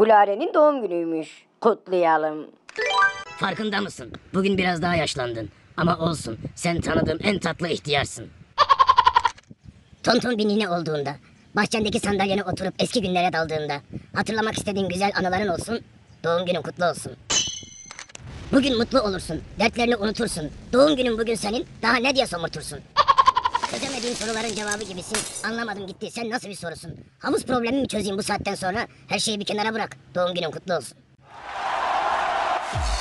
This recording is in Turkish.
Gulare'nin doğum günüymüş. Kutlayalım. Farkında mısın? Bugün biraz daha yaşlandın. Ama olsun, sen tanıdığım en tatlı ihtiyarsın. Tonton bir nine olduğunda, bahçendeki sandalyene oturup eski günlere daldığında, hatırlamak istediğin güzel anıların olsun, doğum günün kutlu olsun. Bugün mutlu olursun, dertlerini unutursun. Doğum günün bugün senin, daha ne diye somurtursun? Çözemediğin soruların cevabı gibisin. Anlamadım gitti, sen nasıl bir sorusun? Havuz problemi mi çözeyim bu saatten sonra? Her şeyi bir kenara bırak, doğum günün kutlu olsun.